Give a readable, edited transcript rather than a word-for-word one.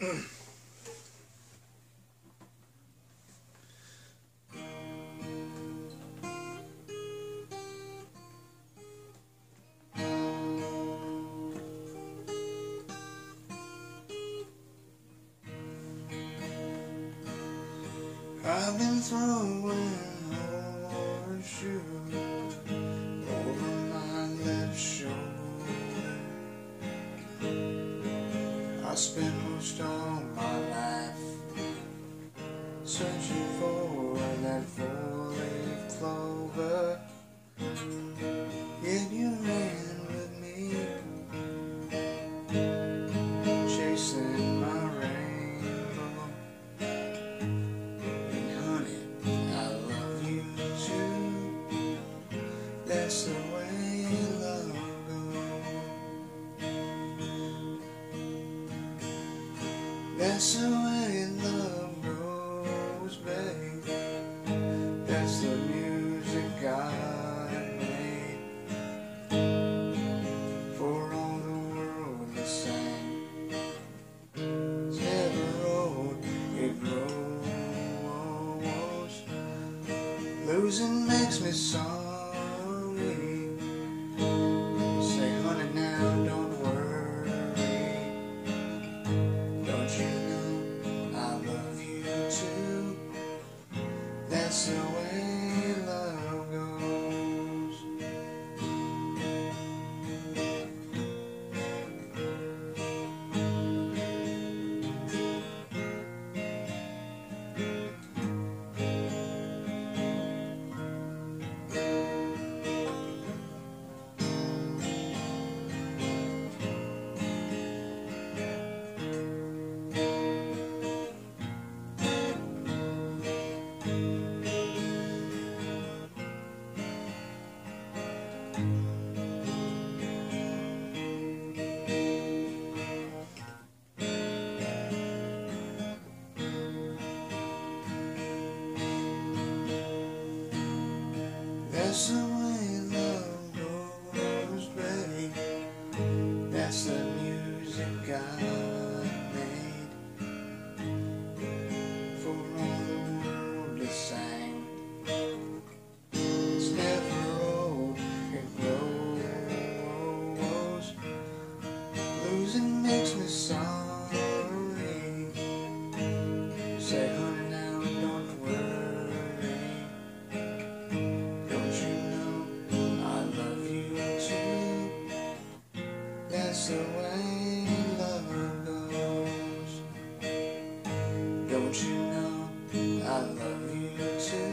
I've been throwing horseshoes over my left shoulder. I spent most all my life searching for that four-leaf clover. Yet you ran with me, chasing my rainbow. And honey, I love you too. That's the way love goes. That's the way love goes, babe. That's the music God made for all the world to sing. It's never old, it grows. Losing makes me sorry. Say, honey, now don't worry. Don't you know I love you too? That's the way love goes. That's the way love goes, babe. That's the music God made for all the world to sing. It's never old, it grows. Losing makes me sorry. Say, honey, now don't worry. Don't you know I love you too? That's the way love goes. Don't you know I love you too?